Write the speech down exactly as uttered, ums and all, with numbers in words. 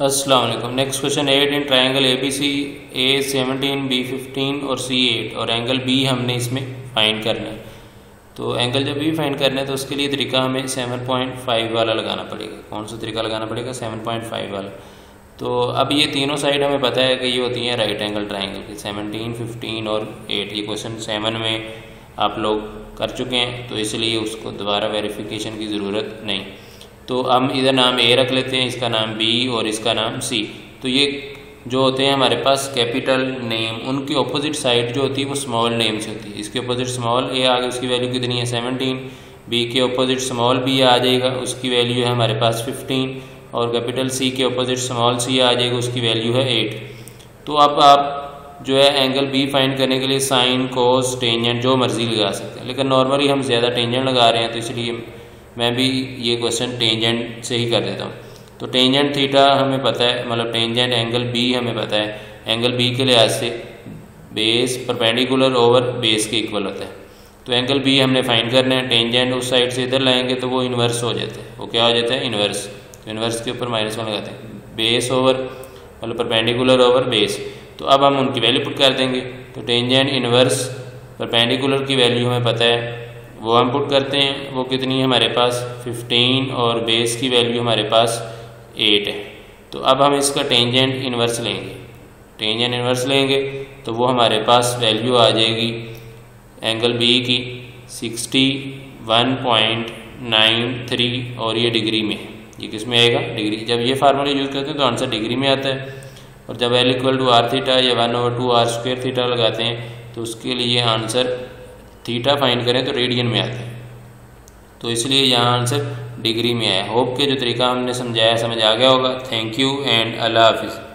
अस्सलाम वालेकुम। Next question eight in triangle A B C A seventeen B fifteen और C eight और angle B हमने इसमें फाइंड करना है। तो एंगल जब भी फाइंड करना है तो उसके लिए तरीका हमें सेवन पॉइंट फाइव वाला लगाना पड़ेगा। कौन सा तरीका लगाना पड़ेगा? सेवन पॉइंट फाइव वाला। तो अब ये तीनों साइड हमें पता है कि ये होती हैं राइट एंगल ट्रायंगल की, सेवनटीन फिफ्टीन और एट। ये क्वेश्चन सेवन में आप लोग कर चुके हैं तो इसलिए उसको दोबारा वेरिफिकेशन की ज़रूरत नहीं। तो हम इधर नाम ए रख लेते हैं, इसका नाम बी और इसका नाम सी। तो ये जो होते हैं हमारे पास कैपिटल नेम, उनकी अपोजिट साइड जो होती है वो स्मॉल नेम से होती है। इसके अपोजिट स्मॉल ए आ गया, उसकी वैल्यू कितनी है? सेवनटीन। बी के अपोजिट स्मॉल बी आ जाएगा, उसकी वैल्यू है हमारे पास फिफ्टीन। और कैपिटल सी के अपोजिट स्मॉल सी आ जाएगा, उसकी वैल्यू है एट। तो अब आप जो है एंगल बी फाइंड करने के लिए साइन, कोस, टेंजेंट जो मर्जी लगा सकते हैं, लेकिन नॉर्मली हम ज़्यादा टेंजेंट लगा रहे हैं तो इसलिए मैं भी ये क्वेश्चन टेंजेंट से ही कर देता हूँ। तो टेंजेंट थीटा हमें पता है, मतलब टेंजेंट एंगल बी हमें पता है। एंगल बी के लिहाज से बेस परपेंडिकुलर ओवर बेस के इक्वल होता है। तो एंगल बी हमने फाइंड करना है। टेंजेंट उस साइड से इधर लाएंगे तो वो इन्वर्स हो जाता है। वो क्या हो जाता है? इन्वर्स। तो इन्वर्स के ऊपर माइनस वन लगाते हैं, बेस ओवर मतलब परपेंडिकुलर ओवर बेस। तो अब हम उनकी वैल्यू पुट कर देंगे। तो टेंजेंट इन्वर्स परपेंडिकुलर की वैल्यू हमें पता है, वो हम पुट करते हैं। वो कितनी है हमारे पास? फिफ्टीन और बेस की वैल्यू हमारे पास एट है। तो अब हम इसका टेंजेंट इन्वर्स लेंगे। टेंजेंट इन्वर्स लेंगे तो वो हमारे पास वैल्यू आ जाएगी एंगल बी की sixty one point nine three और ये डिग्री में है। ये किस में आएगा? डिग्री। जब ये फार्मूला यूज़ करते हैं तो आंसर डिग्री में आता है। और जब L equal to R theta या one over two R square theta लगाते हैं तो उसके लिए आंसर थीटा फाइंड करें तो रेडियन में आता है। तो इसलिए यहाँ आंसर डिग्री में आया। होप के जो तरीका हमने समझाया समझ आ गया होगा। थैंक यू एंड अल्लाह हाफिज़।